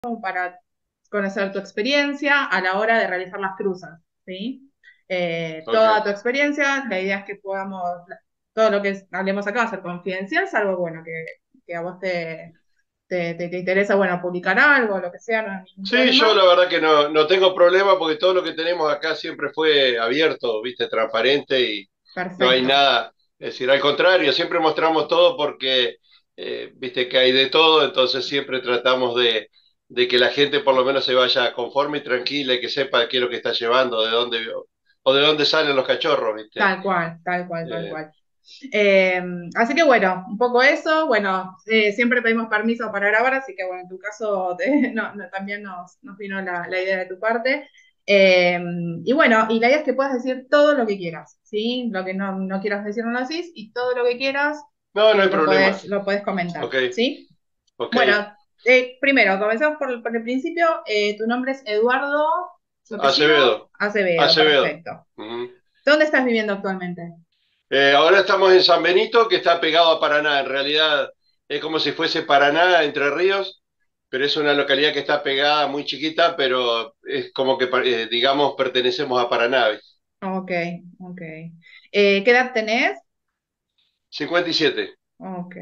para conocer tu experiencia a la hora de realizar las cruzas, ¿sí? Toda Ok. tu experiencia, la idea es que podamos, todo lo que hablemos acá va a ser confidencial, salvo, bueno, que a vos te interesa, bueno, publicar algo, lo que sea, no hay ningún Sí, yo problema. la verdad que no tengo problema porque todo lo que tenemos acá siempre fue abierto, viste, transparente y no hay Perfecto. nada. Es decir, al contrario, siempre mostramos todo porque, viste, que hay de todo, entonces siempre tratamos de que la gente por lo menos se vaya conforme y tranquila y que sepa qué es lo que está llevando, de dónde, o de dónde salen los cachorros, viste. Tal cual, tal cual, tal Eh, cual. Así que bueno, un poco eso. Bueno, siempre pedimos permiso para grabar, así que bueno, en tu caso también nos vino la idea de tu parte. Eh, y bueno, y la idea es que puedas decir todo lo que quieras, ¿sí? Lo que no quieras decir no lo decís y todo lo que quieras no hay problema. lo podés comentar, Ok, ¿sí? ok. Bueno, primero, comenzamos por el principio. Tu nombre es Eduardo, su apellido, Acevedo, Acevedo, Acevedo. perfecto. Ujú. ¿Dónde estás viviendo actualmente? Ahora estamos en San Benito, que está pegado a Paraná. En realidad es como si fuese Paraná, Entre Ríos, pero es una localidad que está pegada, muy chiquita, pero es como que, digamos, pertenecemos a Paraná. ¿Ves? Ok, ok. ¿Qué edad tenés? 57. Ok.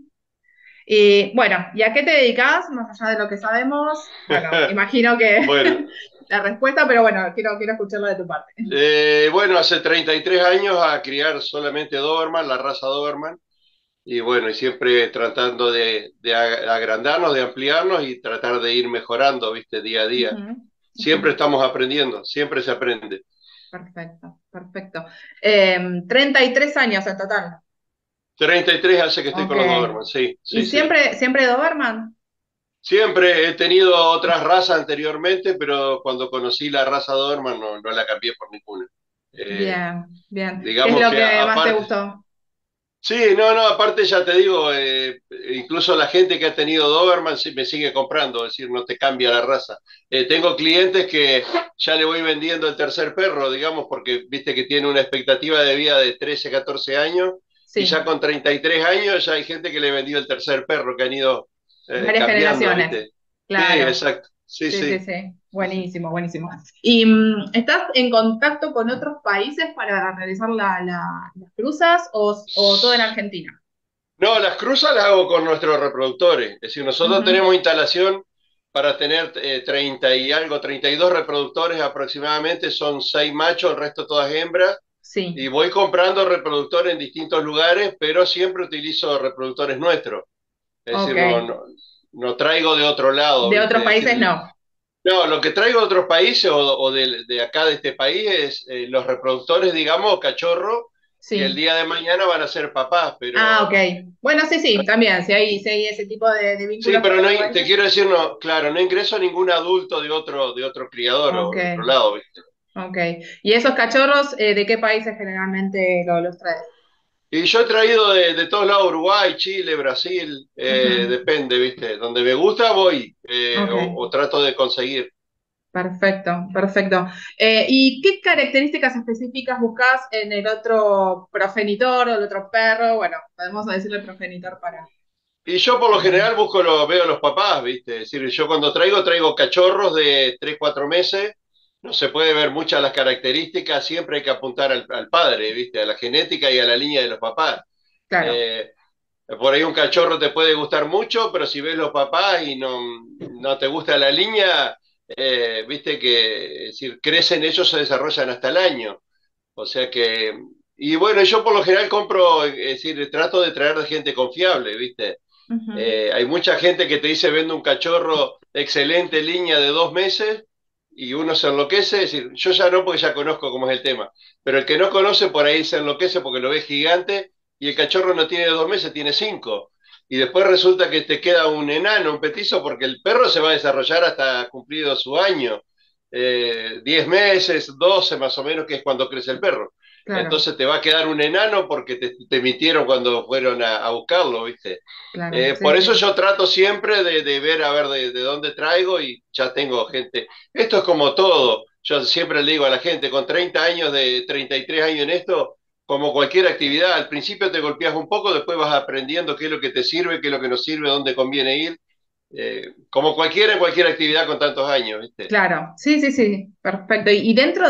Y bueno, ¿y a qué te dedicas? Más allá de lo que sabemos. Bueno, imagino que Bueno, la respuesta, pero bueno, quiero escucharla de tu parte. bueno, hace 33 años a criar solamente Doberman, la raza Doberman, y bueno, y siempre tratando de agrandarnos, de ampliarnos y tratar de ir mejorando, ¿viste? Día a día. Ujú, ujú. Siempre estamos aprendiendo, siempre se aprende. Perfecto, perfecto. 33 años en total. 33 hace que estoy Ok. con los Doberman, sí, ¿Y sí, sí. siempre Doberman? Siempre he tenido otras razas anteriormente, pero cuando conocí la raza Doberman no la cambié por ninguna. Eh, Bien, bien. ¿Qué es digamos lo que que más te aparte, gustó? sí, no, aparte ya te digo, incluso la gente que ha tenido Doberman sí me sigue comprando, es decir, no te cambia la raza. Tengo clientes que ya le voy vendiendo el tercer perro, digamos, porque viste que tiene una expectativa de vida de 13, 14 años, y ya Sí, con 33 años ya hay gente que le vendió el tercer perro, que han ido varias cambiando, generaciones. ¿viste? Sí, Claro. exacto, sí, Sí, sí, sí. sí. Sí, sí. Buenísimo, buenísimo. ¿Y estás en contacto con otros países para realizar las cruzas o todo en Argentina? No, las cruzas las hago con nuestros reproductores. Es decir, nosotros Ujú. tenemos instalación para tener 30 y algo, 32 reproductores aproximadamente, son 6 machos, el resto todas hembras. Sí, Y voy comprando reproductores en distintos lugares, pero siempre utilizo reproductores nuestros. Es decir, ok. no traigo de otro lado, De otros ¿viste? Es países decir, no. no, lo que traigo de otros países o de acá de este país es los reproductores, digamos, cachorro, que el Sí. día de mañana van a ser papás, Ah, ok. pero Bueno, sí, sí, también, si hay ese tipo de sí, vínculos con pero no, otros te países. quiero decir, no, claro, no ingreso ningún adulto de otro criador Ok, o de otro lado, ¿viste? ok. ¿Y esos cachorros, de qué países generalmente los traes? Y yo he traído de todos lados, Uruguay, Chile, Brasil, Ujú. depende, ¿viste? Donde me gusta voy, Ok. o trato de conseguir. Perfecto, perfecto. ¿Y qué características específicas buscas en el otro progenitor o el otro perro? Bueno, podemos decirle progenitor Y yo por lo para... general veo a los papás, ¿viste? Es decir, yo cuando traigo cachorros de 3 4 meses, no se puede ver muchas las características, siempre hay que apuntar al padre, ¿viste? A la genética y a la línea de los papás. Claro, Eh, por ahí un cachorro te puede gustar mucho, pero si ves los papás y no te gusta la línea, viste que es decir, crecen ellos, se desarrollan hasta el año. O sea que, y bueno, yo por lo general compro, es decir, trato de traer de gente confiable, viste. ujú, Hay mucha gente que te dice vende un cachorro excelente línea de 2 meses y uno se enloquece. Es decir, yo ya no porque ya conozco cómo es el tema, pero el que no conoce por ahí se enloquece porque lo ve gigante y el cachorro no tiene 2 meses, tiene 5. Y después resulta que te queda un enano, un petizo, porque el perro se va a desarrollar hasta cumplido su año. 10 meses, 12 más o menos, que es cuando crece el perro. claro, Entonces te va a quedar un enano porque te mintieron cuando fueron a buscarlo, ¿viste? claro, sí, Por eso sí. yo trato siempre de ver a ver de dónde traigo y ya tengo gente. Esto es como todo. Yo siempre le digo a la gente, con 30 años, de 33 años en esto, como cualquier actividad, al principio te golpeas un poco, después vas aprendiendo qué es lo que te sirve, qué es lo que no sirve, dónde conviene ir. como cualquiera en cualquier actividad con tantos años, ¿viste? Claro, sí, sí, sí, perfecto. Y dentro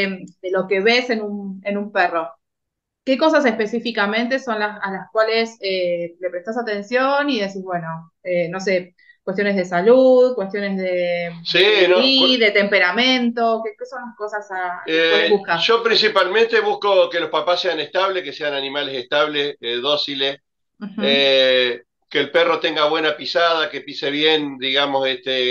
de lo que ves en un perro, ¿qué cosas específicamente son las a las cuales le prestas atención y decís, bueno, no sé, cuestiones de salud, cuestiones Sí, no, de temperamento, qué son las cosas a las cuales buscas? yo principalmente busco que los papás sean estables, que sean animales estables, dóciles, Ujú, que el perro tenga buena pisada, que pise bien, digamos,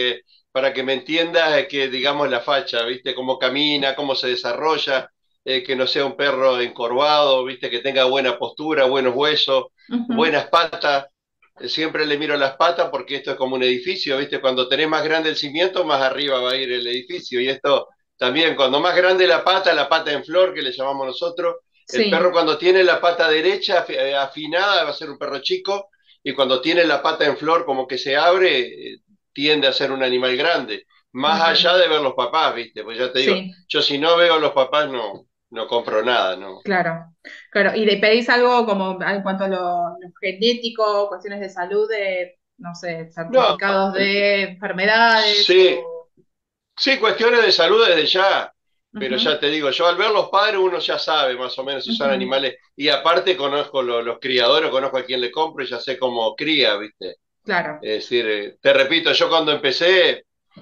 para que me entiendas, que digamos la facha, ¿viste? Cómo camina, cómo se desarrolla, que no sea un perro encorvado, ¿viste? Que tenga buena postura, buenos huesos, ujú, buenas patas. Siempre le miro las patas porque esto es como un edificio, ¿viste? Cuando tenés más grande el cimiento, más arriba va a ir el edificio. Y esto también, cuando más grande la pata en flor, que le llamamos nosotros, el perro sí, cuando tiene la pata derecha afinada va a ser un perro chico, y cuando tiene la pata en flor como que se abre, tiende a ser un animal grande. Más entiendo. allá de ver los papás, ¿viste? Pues ya te digo, Sí, yo si no veo a los papás no compro nada, ¿no? claro, claro. ¿Y le pedís algo como en cuanto a lo genético, cuestiones de salud, de, no sé, No, certificados de enfermedades sí, o... sí, cuestiones de salud desde ya, pero Ujú, ya te digo, yo al ver los padres uno ya sabe más o menos si son ujú, animales, y aparte conozco los criadores, conozco a quién le compro y ya sé cómo cría, ¿viste? claro. Es decir, te repito, yo cuando empecé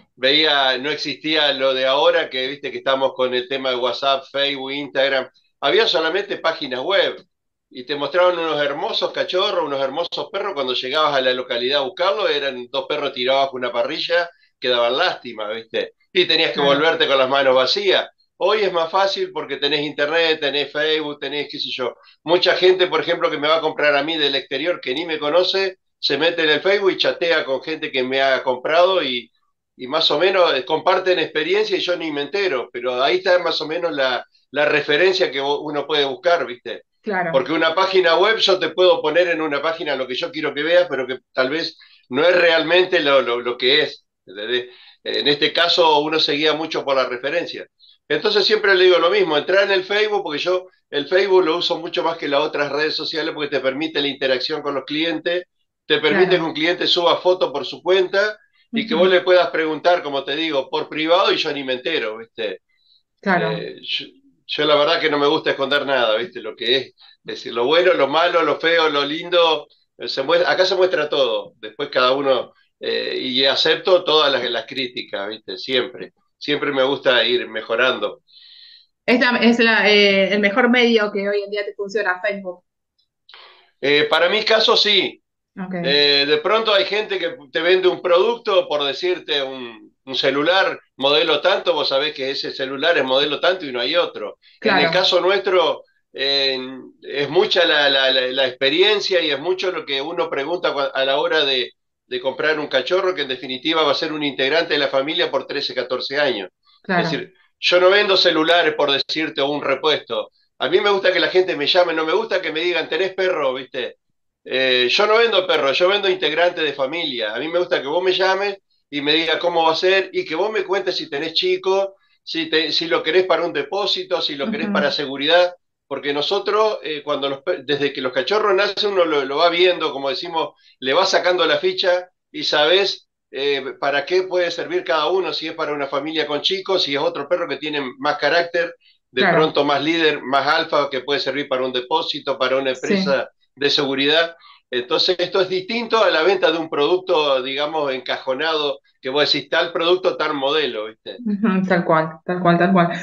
veía, no existía lo de ahora, que viste que estamos con el tema de WhatsApp, Facebook, Instagram, había solamente páginas web y te mostraban unos hermosos cachorros, unos hermosos perros, cuando llegabas a la localidad a buscarlo, eran dos perros tirados bajo una parrilla que daban lástima, ¿viste? Y tenías que Claro. volverte con las manos vacías. Hoy es más fácil porque tenés internet, tenés Facebook, tenés qué sé yo. Mucha gente, por ejemplo, que me va a comprar a mí del exterior que ni me conoce, se mete en el Facebook y chatea con gente que me ha comprado y más o menos comparten experiencia y yo ni me entero, pero ahí está más o menos la referencia que uno puede buscar, ¿viste? Claro. Porque una página web yo te puedo poner en una página lo que yo quiero que veas, pero que tal vez no es realmente lo que es. ¿Entendés? En este caso uno se guía mucho por la referencia. Entonces siempre le digo lo mismo, entrar en el Facebook, porque yo el Facebook lo uso mucho más que las otras redes sociales porque te permite la interacción con los clientes, te permite que Claro. un cliente suba fotos por su cuenta y que vos Ujú, le puedas preguntar, como te digo, por privado y yo ni me entero, ¿viste? claro. Yo la verdad que no me gusta esconder nada, ¿viste? Lo que es decir, lo bueno, lo malo, lo feo, lo lindo, acá se muestra todo, después cada uno, y acepto todas las críticas, ¿viste? Siempre, siempre me gusta ir mejorando. Esta es el mejor medio que hoy en día te funciona, Facebook. Para mi caso sí. Ok, De pronto hay gente que te vende un producto, por decirte un celular modelo tanto, vos sabés que ese celular es modelo tanto y no hay otro. En el claro. caso nuestro, eh, es mucha la experiencia y es mucho lo que uno pregunta a la hora de comprar un cachorro, que en definitiva va a ser un integrante de la familia por 13 14 años. Es Claro. decir, yo no vendo celulares por decirte o un repuesto. A mí me gusta que la gente me llame, no me gusta que me digan, ¿tenés perro? ¿Viste? Yo no vendo perros, yo vendo integrantes de familia. A mí me gusta que vos me llames y me digas cómo va a ser y que vos me cuentes si tenés chico, si lo querés para un depósito, si lo querés para Ujú, seguridad, porque nosotros, desde que los cachorros nacen, uno lo va viendo, como decimos, le va sacando la ficha y sabés para qué puede servir cada uno, si es para una familia con chicos, si es otro perro que tiene más carácter, de claro. pronto más líder, más alfa, que puede servir para un depósito, para una Sí. empresa de seguridad. Entonces, esto es distinto a la venta de un producto, digamos, encajonado, que vos decís tal producto, tal modelo, ¿viste? Ujú, tal cual, tal cual, tal cual.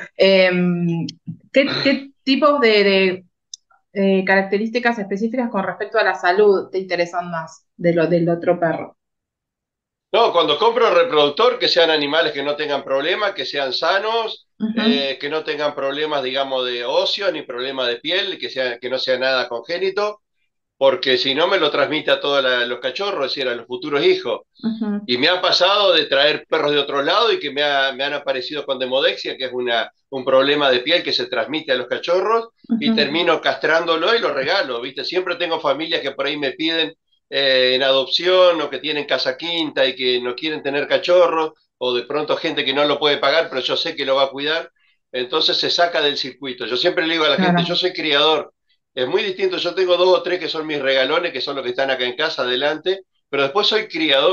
¿Qué tipos de características específicas con respecto a la salud te interesan más de lo del otro perro? No, cuando compro reproductor, que sean animales que no tengan problemas, que sean sanos, Ujú, que no tengan problemas, digamos, de óseo, ni problemas de piel, que no sea nada congénito, porque si no me lo transmite a todos los cachorros, es decir, a los futuros hijos. ujú, Y me ha pasado de traer perros de otro lado y que me han aparecido con demodexia, que es un problema de piel que se transmite a los cachorros, y ujú, termino castrándolo y lo regalo, ¿viste? Siempre tengo familias que por ahí me piden en adopción o que tienen casa quinta y que no quieren tener cachorros, o de pronto gente que no lo puede pagar, pero yo sé que lo va a cuidar, entonces se saca del circuito. Yo siempre le digo a la gente, yo claro. soy criador, es muy distinto, yo tengo dos o tres que son mis regalones, que son los que están acá en casa adelante, pero después soy criador.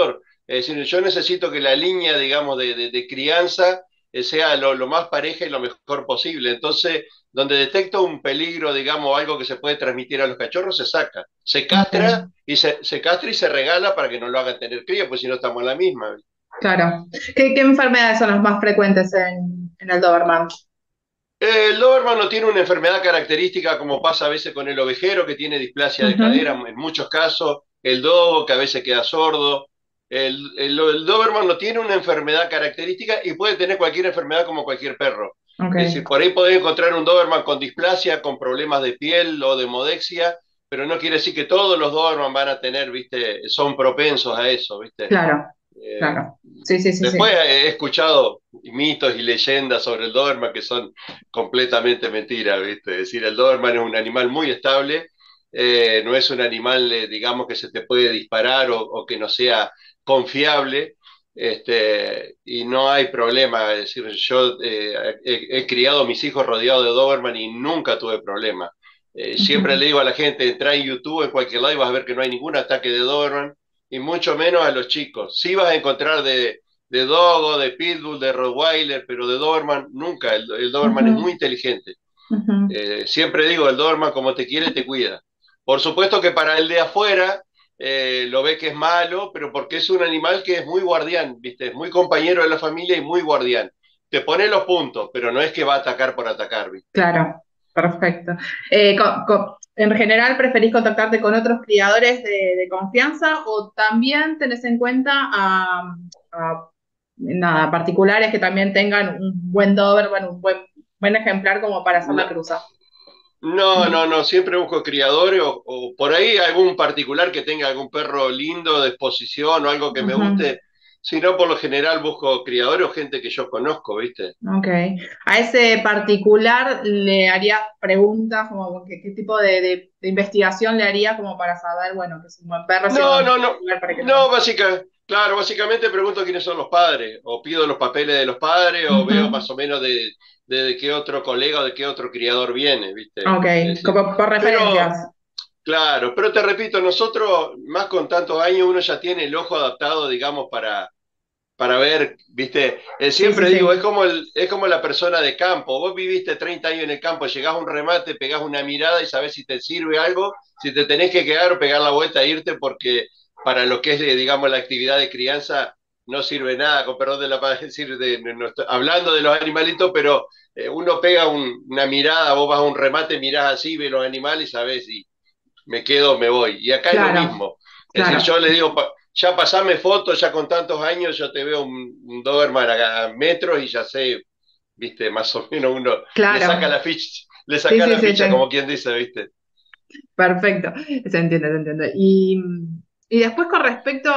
Es decir, yo necesito que la línea, digamos, de crianza sea lo más pareja y lo mejor posible. Entonces, donde detecto un peligro, digamos, algo que se puede transmitir a los cachorros, se saca. Se castra Ok, y se castra y se regala para que no lo hagan tener cría, pues si no estamos en la misma. claro. ¿Qué enfermedades son las más frecuentes en el Doberman? El Doberman no tiene una enfermedad característica como pasa a veces con el ovejero, que tiene displasia de cadera Ujú. en muchos casos, el dogo, que a veces queda sordo. El Doberman no tiene una enfermedad característica y puede tener cualquier enfermedad como cualquier perro. Es Ok, decir, por ahí podés encontrar un Doberman con displasia, con problemas de piel o de modexia, pero no quiere decir que todos los Doberman van a tener, ¿viste? Son propensos a eso, ¿viste? claro, Eh, claro. Sí, sí, sí, Después sí. he escuchado mitos y leyendas sobre el Doberman que son completamente mentiras, ¿viste? Es decir, el Doberman es un animal muy estable, no es un animal, digamos, que se te puede disparar o que no sea confiable, y no hay problema. Es decir, yo he criado a mis hijos rodeados de Doberman y nunca tuve problema. Siempre Ujú. le digo a la gente, entra en YouTube, en cualquier lado, y vas a ver que no hay ningún ataque de Doberman y mucho menos a los chicos. Sí vas a encontrar de Dogo, de Pitbull, de Rottweiler, pero de Doberman nunca. El Doberman es muy Ujú. inteligente. Ujú. Siempre digo, el Doberman como te quiere, te cuida. Por supuesto que para el de afuera lo ve que es malo, pero porque es un animal que es muy guardián, ¿viste? Es muy compañero de la familia y muy guardián. Te pone los puntos, pero no es que va a atacar por atacar, ¿viste? Claro, perfecto. En general, ¿preferís contactarte con otros criadores de confianza o también tenés en cuenta nada, particulares que también tengan un buen Doberman, un buen ejemplar como para hacer la No, cruza? no, siempre busco criadores o por ahí algún particular que tenga algún perro lindo de exposición o algo que me Ujú. guste. Si no, por lo general busco criadores o gente que yo conozco, ¿viste? Ok. A ese particular le harías preguntas, como qué tipo de investigación le harías como para saber, bueno, que es un buen perro, si es No, un no, no, lugar para que lo no, veas. claro, básicamente pregunto quiénes son los padres, o pido los papeles de los padres, o veo más Ujú. o menos de qué otro colega o de qué otro criador viene, ¿viste? Ok, Es decir, como por referencias. pero, claro, pero te repito, nosotros, más con tantos años, uno ya tiene el ojo adaptado, digamos, para ver, ¿viste? Sí, sí, Siempre digo, sí. es como la persona de campo. Vos viviste 30 años en el campo, llegás a un remate, pegás una mirada y sabés si te sirve algo, si te tenés que quedar o pegar la vuelta e irte, porque para lo que es, digamos, la actividad de crianza no sirve nada, con perdón de la palabra, decir, no hablando de los animalitos, pero uno pega una mirada, vos vas a un remate, mirás así, ves los animales y sabés si me quedo, me voy. Y acá es lo Claro, mismo. Es decir, claro, yo le digo, ya pasame fotos, ya con tantos años, yo te veo un Doberman a metros y ya sé, viste, más o menos uno claro. le Sí, saca sí, la sí, ficha, como sí. quien dice, viste. Perfecto. Se entiende, se entiende. Y después con respecto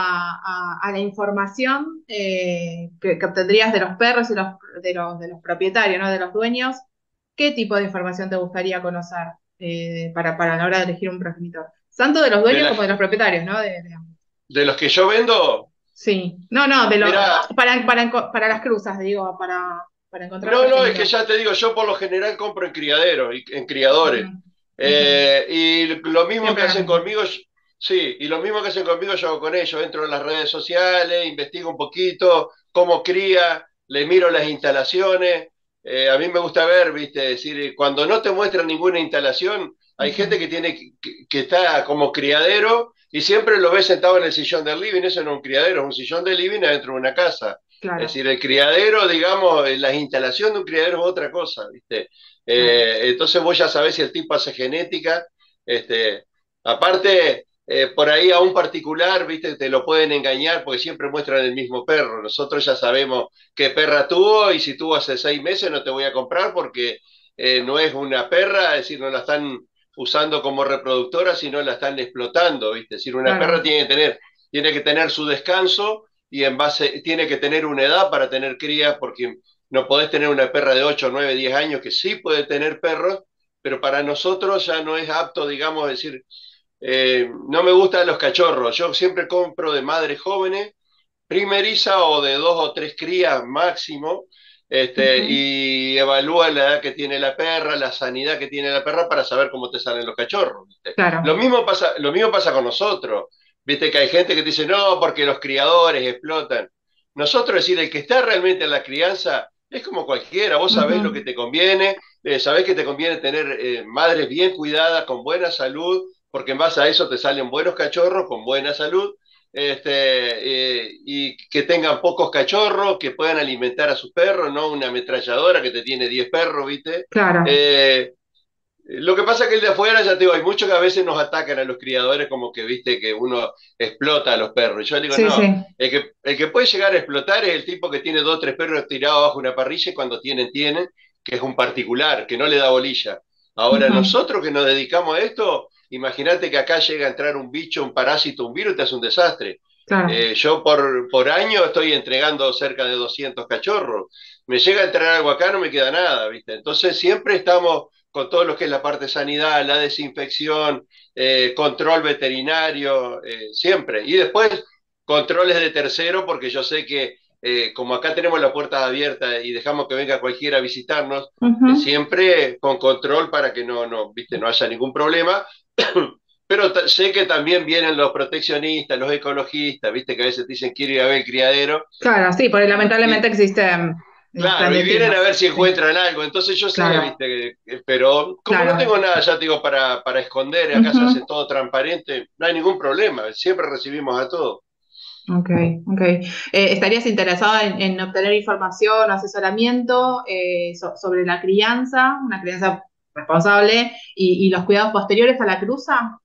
a la información que obtendrías de los perros y de los propietarios, ¿no? De los dueños, ¿qué tipo de información te gustaría conocer para la hora de elegir un progenitor? Tanto de los De, dueños la, como de los propietarios, ¿no? de los que yo vendo, Sí. No, no, mira, para las cruzas, digo, para encontrar no, es que progenitor. ya te digo, yo por lo general compro en criaderos, en criadores. Ujú, ujú. Y lo mismo que Siempre lo hacen mismo. conmigo, sí, y lo mismo que hacen conmigo yo hago con ellos. Entro en las redes sociales, investigo un poquito cómo cría, le miro las instalaciones. A mí me gusta ver, viste, es decir, cuando no te muestran ninguna instalación, hay gente Ujú. que tiene que está como criadero y siempre lo ves sentado en el sillón del living. Eso no es un criadero, es un sillón de living adentro de una casa. Es Claro, decir, el criadero, digamos, la instalación de un criadero es otra cosa, ¿viste? claro. Entonces vos ya sabés si el tipo hace genética. Este, aparte, por ahí a un particular, ¿viste? Te lo pueden engañar porque siempre muestran el mismo perro. Nosotros ya sabemos qué perra tuvo y si tuvo hace 6 meses no te voy a comprar porque no es una perra, es decir, no la están usando como reproductora, sino la están explotando, ¿viste? Es decir, una perra Claro. tiene que tener su descanso y en base, tiene que tener una edad para tener crías, porque no podés tener una perra de 8 9 10 años que sí puede tener perros, pero para nosotros ya no es apto, digamos, decir, no me gustan los cachorros, yo siempre compro de madres jóvenes, primeriza o de 2 o 3 crías máximo, Ujú. y evalúa la edad que tiene la perra, la sanidad que tiene la perra para saber cómo te salen los cachorros, ¿viste? Claro. Lo mismo pasa con nosotros. Viste que hay gente que te dice, no, porque los criadores explotan. Nosotros, es decir, el que está realmente en la crianza es como cualquiera, vos sabés lo que Ujú. te conviene, sabés que te conviene tener madres bien cuidadas, con buena salud, porque en base a eso te salen buenos cachorros con buena salud, y que tengan pocos cachorros, que puedan alimentar a sus perros, no una ametralladora que te tiene 10 perros, ¿viste? Claro, Eh, lo que pasa es que el de afuera, ya te digo, hay muchos que a veces nos atacan a los criadores como que, viste, que uno explota a los perros. Y yo digo, sí, no, sí. el que puede llegar a explotar es el tipo que tiene dos o tres perros tirados bajo una parrilla y cuando tienen, que es un particular, que no le da bolilla. Ahora, Ujú. nosotros que nos dedicamos a esto, imagínate que acá llega a entrar un bicho, un parásito, un virus, te hace un desastre. Claro. Yo por año estoy entregando cerca de 200 cachorros. Me llega a entrar algo acá, no me queda nada, ¿viste? Entonces siempre estamos con todo lo que es la parte de sanidad, la desinfección, control veterinario, siempre. Y después controles de tercero, porque yo sé que como acá tenemos las puertas abiertas y dejamos que venga cualquiera a visitarnos, Ujú. siempre con control para que ¿viste? No haya ningún problema. Pero sé que también vienen los proteccionistas, los ecologistas, viste que a veces dicen quiero ir a ver el criadero, Claro, sí, porque y lamentablemente existen los claro, y vienen a clandestinos. ver si Sí, encuentran algo. Entonces yo sé, claro, viste, pero como no tengo claro. nada, ya te digo, para esconder, acá se hace Ujú. todo transparente, no hay ningún problema, siempre recibimos a todos. Ok, ok. ¿Estarías interesado en obtener información o asesoramiento sobre la crianza, una crianza responsable y los cuidados posteriores a la cruza?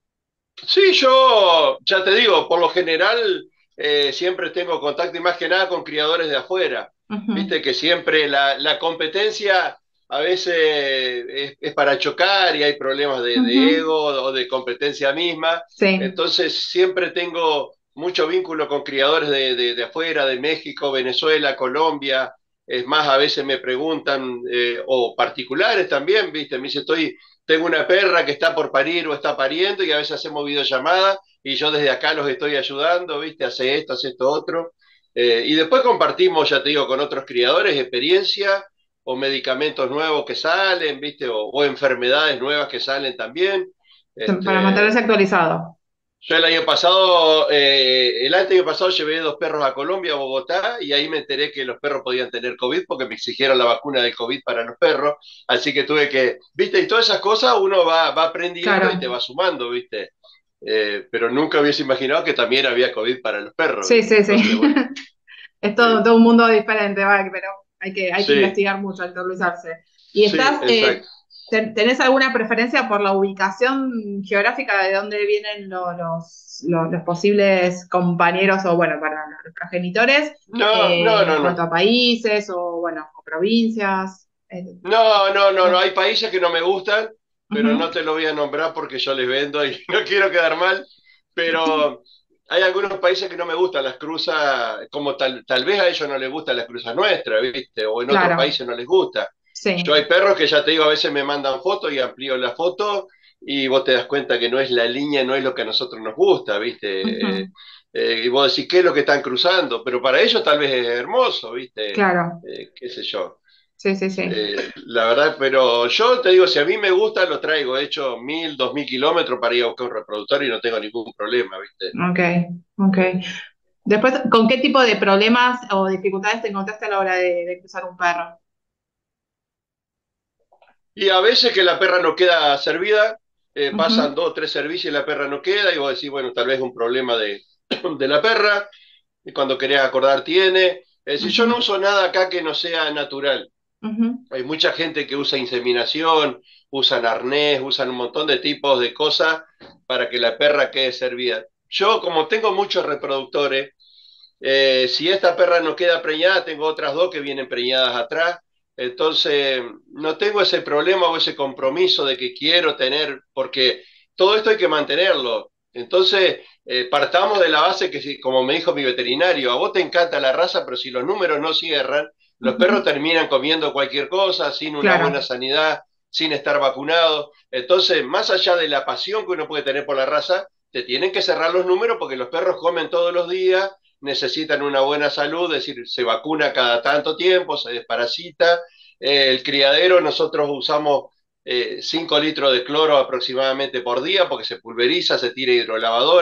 Sí, yo ya te digo, por lo general siempre tengo contacto y más que nada con criadores de afuera. Ujú, Viste que siempre la competencia a veces es para chocar y hay problemas de ujú. ego o de competencia misma. Sí, Entonces siempre tengo mucho vínculo con criadores de afuera, de México, Venezuela, Colombia. Es más, a veces me preguntan, o particulares también, viste, me dice, tengo una perra que está por parir o está pariendo y a veces hacemos videollamada y yo desde acá los estoy ayudando, ¿viste? Hace esto otro. Y después compartimos, ya te digo, con otros criadores experiencia o medicamentos nuevos que salen, ¿viste? O enfermedades nuevas que salen también. para mantenerse Este, actualizado. yo el año pasado llevé dos perros a Colombia, a Bogotá, y ahí me enteré que los perros podían tener COVID porque me exigieron la vacuna del COVID para los perros. Así que viste, y todas esas cosas uno va aprendiendo y te Claro, va sumando, viste. Pero nunca hubiese imaginado que también había COVID para los perros, sí, viste. sí, sí. Entonces, bueno, Es sí, todo un mundo diferente, ¿vale? Pero hay que sí, investigar mucho, actualizarse. ¿Y sí, exacto. tenés alguna preferencia por la ubicación geográfica de dónde vienen los posibles compañeros o, bueno, para los progenitores, No, no, en no, no. cuanto a países o, bueno, o provincias? No, No. hay países que no me gustan, pero no Ujú, te lo voy a nombrar porque yo les vendo y no quiero quedar mal, pero hay algunos países que no me gustan las cruzas, como tal vez a ellos no les gustan las cruzas nuestras, ¿viste? O en otros claro, países no les gusta. Yo hay sí. perros que ya te digo, a veces me mandan fotos y amplío la foto y vos te das cuenta que no es la línea, no es lo que a nosotros nos gusta, ¿viste? Ujú, Y vos decís, ¿qué es lo que están cruzando? Pero para ellos tal vez es hermoso, ¿viste? claro, Qué sé yo. sí, sí, sí. La verdad, pero yo te digo, si a mí me gusta, lo traigo. He hecho 1000, 2000 kilómetros para ir a buscar un reproductor y no tengo ningún problema, ¿viste? Ok, ok. Eh, Después, ¿con qué tipo de problemas o dificultades te encontraste a la hora de cruzar un perro? y a veces que la perra no queda servida, pasan Ujú, 2 o 3 servicios y la perra no queda, y vos decís, bueno, tal vez es un problema de la perra, y cuando querés acordar tiene. Es decir, yo no ujú, uso nada acá que no sea natural. ujú, Hay mucha gente que usa inseminación, usan arnés, usan un montón de tipos de cosas para que la perra quede servida. Yo, como tengo muchos reproductores, si esta perra no queda preñada, tengo otras dos que vienen preñadas atrás. Entonces, no tengo ese problema o ese compromiso de que quiero tener, porque todo esto hay que mantenerlo. Entonces, partamos de la base que, como me dijo mi veterinario, a vos te encanta la raza, pero si los números no cierran, los perros ujú. terminan comiendo cualquier cosa, sin una buena Claro. sanidad, sin estar vacunados. Entonces, más allá de la pasión que uno puede tener por la raza, te tienen que cerrar los números porque los perros comen todos los días, necesitan una buena salud, es decir, se vacuna cada tanto tiempo, se desparasita. El criadero, nosotros usamos 5 litros de cloro aproximadamente por día porque se pulveriza, se tira hidrolavadora.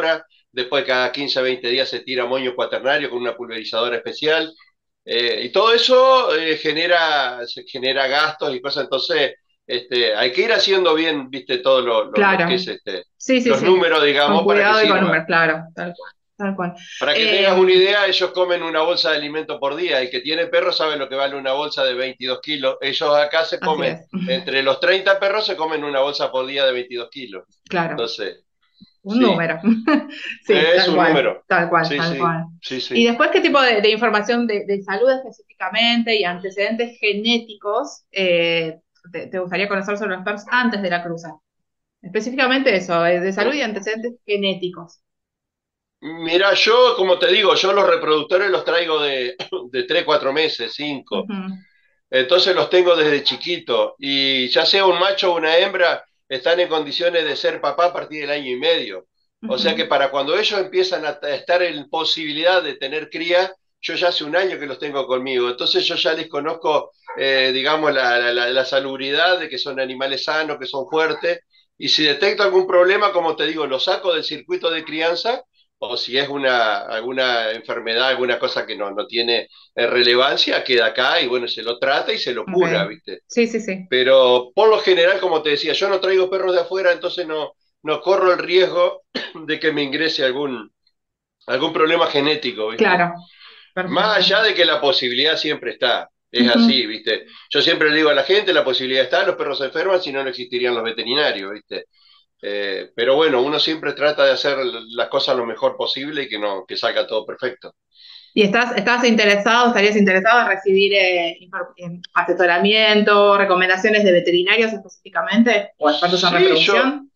después cada 15 a 20 días se tira moño cuaternario con una pulverizadora especial, y todo eso genera gastos y cosas, entonces hay que ir haciendo bien, viste, todo lo que Claro. es Sí, sí, los sí. números, Con digamos, para que cuidado y con sirva. número, claro, tal cual, tal cual. Para que tengas una Em, idea, ellos comen una bolsa de alimento por día. El que tiene perros sabe lo que vale una bolsa de 22 kilos. Ellos acá se Así comen, es, entre los 30 perros se comen una bolsa por día de 22 kilos. claro. Entonces, Un sí, número. Sí, es tal un cual, número. tal cual, Sí, tal sí, cual. sí, Y sí. después, ¿qué tipo de información de salud específicamente y antecedentes genéticos te gustaría conocer sobre los PERS antes de la cruza? Específicamente eso, de salud y antecedentes genéticos. Mira, yo, como te digo, yo los reproductores los traigo de 3 4 meses, 5. Ujú, Entonces los tengo desde chiquito. Y ya sea un macho o una hembra, están en condiciones de ser papá a partir del año y medio. O sea que ujú. para cuando ellos empiezan a estar en posibilidad de tener cría, yo ya hace un año que los tengo conmigo. Entonces yo ya les conozco, digamos, la salubridad de que son animales sanos, que son fuertes. Y si detecto algún problema, como te digo, lo saco del circuito de crianza. O si es alguna enfermedad, alguna cosa que no tiene relevancia, queda acá y bueno, se lo trata y se lo Ok. cura, ¿viste? Sí, sí, sí. Pero por lo general, como te decía, yo no traigo perros de afuera, entonces no corro el riesgo de que me ingrese algún problema genético, ¿viste? Claro. Más Perfecto. allá de que la posibilidad siempre está, es así, Ujú. ¿viste? Yo siempre le digo a la gente, la posibilidad está, los perros se enferman, si no, no existirían los veterinarios, ¿viste? Pero bueno, uno siempre trata de hacer las cosas lo mejor posible y que salga todo perfecto. ¿Y estás interesado, estarías interesado en recibir asesoramiento, recomendaciones de veterinarios específicamente o expertos en Sí, reproducción?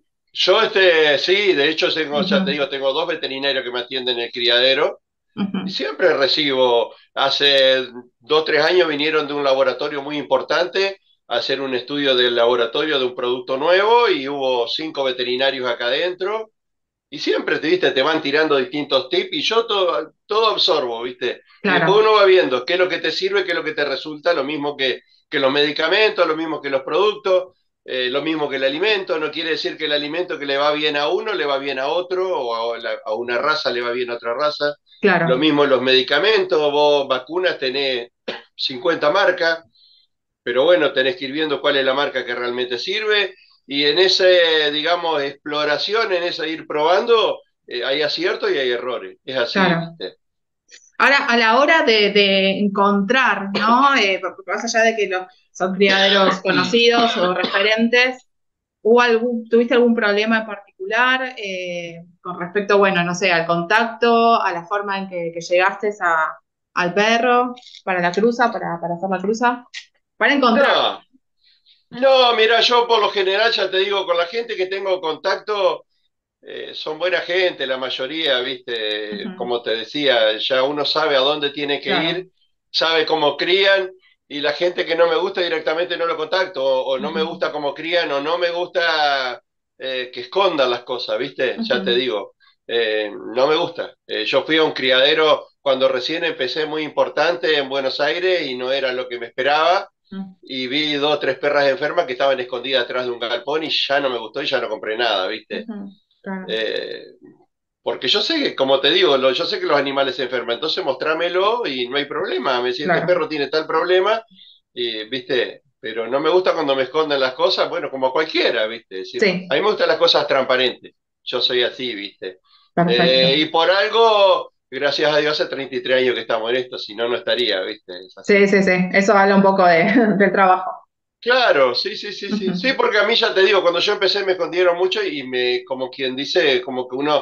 sí, de hecho ya te Ujú, digo, tengo dos veterinarios que me atienden en el criadero y ujú, siempre recibo, hace 2 3 años vinieron de un laboratorio muy importante a hacer un estudio del laboratorio de un producto nuevo y hubo 5 veterinarios acá adentro y siempre te van tirando distintos tips y yo todo absorbo, ¿viste? Y después claro. uno va viendo qué es lo que te sirve, qué es lo que te resulta, lo mismo que los medicamentos, lo mismo que los productos, lo mismo que el alimento. No quiere decir que el alimento que le va bien a uno le va bien a otro, o a una raza le va bien a otra raza. Lo Claro. mismo los medicamentos, vos vacunas tenés 50 marcas, pero bueno, tenés que ir viendo cuál es la marca que realmente sirve y en esa, digamos, exploración, en esa ir probando, hay aciertos y hay errores. Es así, Claro. ¿viste? Ahora, a la hora de encontrar, ¿no? Porque más allá de que son criaderos conocidos o referentes, ¿tuviste algún problema en particular con respecto, bueno, no sé, al contacto, a la forma en que llegaste al perro para la cruza, para hacer la cruza? Para encontrarlo. No, no, mira, yo por lo general, ya te digo, con la gente que tengo contacto, son buena gente, la mayoría, ¿viste? Ujú, Como te decía, ya uno sabe a dónde tiene que ir, claro. sabe cómo crían, y la gente que no me gusta directamente no lo contacto, o no me Ujú, gusta cómo crían, o no me gusta que escondan las cosas, ¿viste? Ya te ujú, digo, no me gusta. Yo fui a un criadero cuando recién empecé muy importante en Buenos Aires y no era lo que me esperaba. ujú, Y vi 2 3 perras enfermas que estaban escondidas atrás de un galpón y ya no me gustó y ya no compré nada, ¿viste? ujú, claro. Eh, Porque yo sé que, como te digo, yo sé que los animales se enferman, entonces mostrámelo y no hay problema. Me decís, este Claro. perro tiene tal problema, y, ¿viste? Pero no me gusta cuando me esconden las cosas, bueno, como cualquiera, ¿viste? Es decir, a Sí, mí me gustan las cosas transparentes. Yo soy así, ¿viste? perfecto. Y por algo, gracias a Dios, hace 33 años que estamos en esto, si no, no estaría, ¿viste? Es Sí, así. sí, sí. Eso habla un poco del trabajo. Claro, sí, sí, sí, sí. Sí, Ujú, porque a mí ya te digo, cuando yo empecé me escondieron mucho y como quien dice, como que uno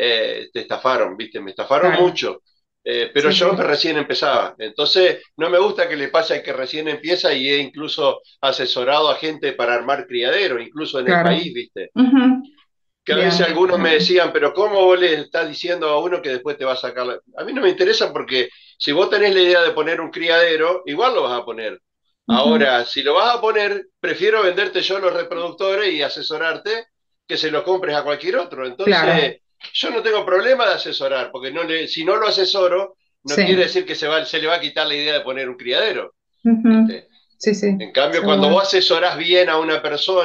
te estafaron, ¿viste? Me estafaron claro. mucho. Pero Sí, yo sí. recién empezaba. Entonces, no me gusta que le pase al que recién empieza y he incluso asesorado a gente para armar criadero, incluso en el Claro. país, ¿viste? Ujú, Que a veces bien, algunos me bien. decían, pero ¿cómo vos le estás diciendo a uno que después te va a sacar A mí no me interesa porque si vos tenés la idea de poner un criadero, igual lo vas a poner. Ujú, Ahora, si lo vas a poner, prefiero venderte yo los reproductores y asesorarte que se lo compres a cualquier otro. claro. Entonces, yo no tengo problema de asesorar, porque si no lo asesoro, no quiere Sí. decir que se le va a quitar la idea de poner un criadero, Ujú, ¿viste? sí, sí. En cambio, cuando vos Seguro. asesorás bien a una persona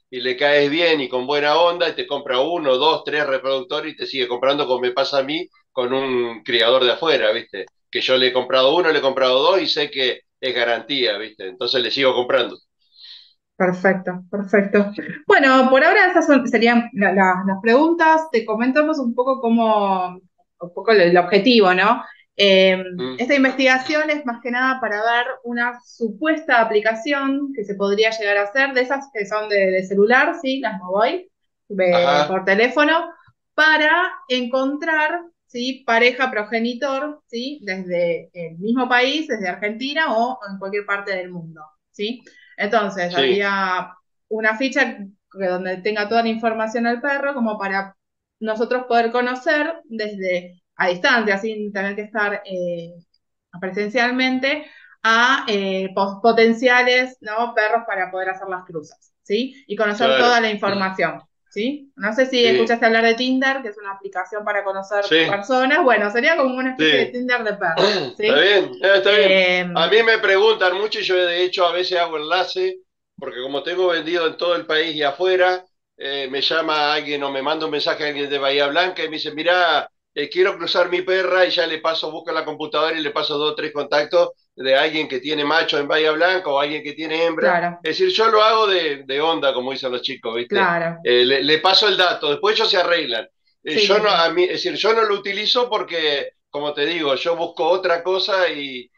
y le caes bien y con buena onda y te compra uno, dos, tres reproductores y te sigue comprando como me pasa a mí con un criador de afuera, ¿viste? Que yo le he comprado uno, le he comprado dos y sé que es garantía, ¿viste? Entonces le sigo comprando. Perfecto, perfecto. Bueno, por ahora serían las preguntas. Te comentamos un poco un poco el objetivo, ¿no? Mm. Esta investigación es más que nada para ver una supuesta aplicación que se podría llegar a hacer, de esas que son de celular, ¿sí? Las mobile, Ajá, por teléfono, para encontrar, ¿sí? Pareja progenitor, ¿sí? Desde el mismo país, desde Argentina o en cualquier parte del mundo, ¿sí? Entonces, sí, habría una ficha donde tenga toda la información al perro como para nosotros poder conocer desde a distancia, sin tener que estar presencialmente, a potenciales, ¿no? Perros para poder hacer las cruzas, ¿sí? Y conocer toda claro, la información, ¿sí? No sé si sí, escuchaste hablar de Tinder, que es una aplicación para conocer sí, personas. Bueno, sería como una especie de sí. Tinder de perros, Está ¿sí? bien, está bien. Eh, A mí me preguntan mucho y yo de hecho a veces hago enlace, porque como tengo vendido en todo el país y afuera, me llama alguien o me manda un mensaje a alguien de Bahía Blanca y me dice, mirá, quiero cruzar mi perra y ya le paso, busco en la computadora y le paso dos o tres contactos de alguien que tiene macho en Bahía Blanca o alguien que tiene hembra. claro, Es decir, yo lo hago de onda, como dicen los chicos, ¿viste? claro. Le paso el dato, después ellos se arreglan. Sí, Yo sí, no, sí. a mí, es decir, yo no lo utilizo porque, como te digo, yo busco otra cosa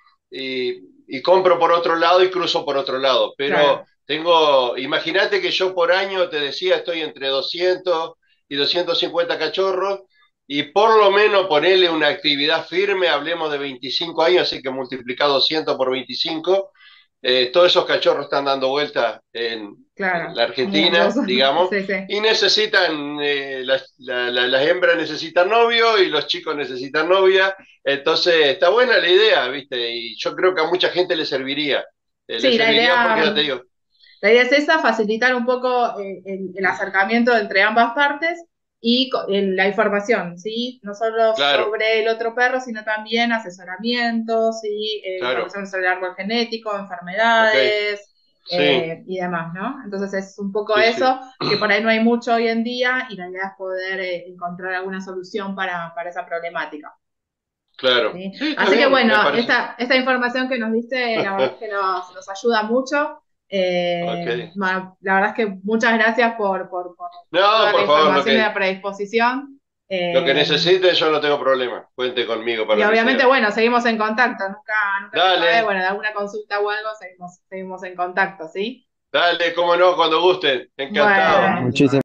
y compro por otro lado y cruzo por otro lado. Pero Claro. tengo, imagínate que yo por año, te decía, estoy entre 200 y 250 cachorros y por lo menos ponerle una actividad firme, hablemos de 25 años, así que multiplica 200 por 25, todos esos cachorros están dando vueltas en Claro, la muchos. Argentina, digamos, Sí, sí, y necesitan, las hembras necesitan novio y los chicos necesitan novia, entonces está buena la idea, ¿viste? Y yo creo que a mucha gente le sí, serviría porque ya te digo, la idea es esa, facilitar un poco el acercamiento entre ambas partes y la información, ¿sí? No solo claro, sobre el otro perro, sino también asesoramiento, ¿sí? claro, Información sobre el árbol genético, ok, enfermedades sí, y demás, ¿no? Entonces es un poco sí, sí, eso, que por ahí no hay mucho hoy en día y la idea es poder encontrar alguna solución para esa problemática. claro, ¿Sí? sí, está Así que bien, me bueno, parece. esta información que nos diste, la verdad es que nos ayuda mucho. Ok. Bueno, la verdad es que muchas gracias por No, toda la por favor, información y la predisposición. lo que Eh, necesiten, yo no tengo problema. Cuente conmigo y para lo que obviamente, sea. bueno, seguimos en contacto. Nunca se sabe, Dale, bueno, de alguna consulta o algo, seguimos en contacto, ¿sí? dale, cómo no, cuando gusten. Encantado. Bueno. Muchísimas